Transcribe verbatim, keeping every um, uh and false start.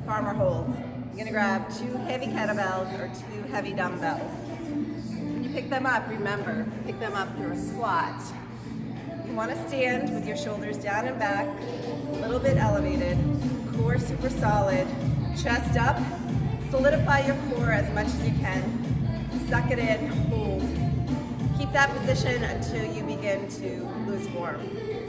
farmer holds. You're gonna grab two heavy kettlebells or two heavy dumbbells. When you pick them up, remember, pick them up through a squat. You wanna stand with your shoulders down and back, a little bit elevated, core super solid, chest up, solidify your core as much as you can, suck it in, hold. Keep that position until you begin to lose form.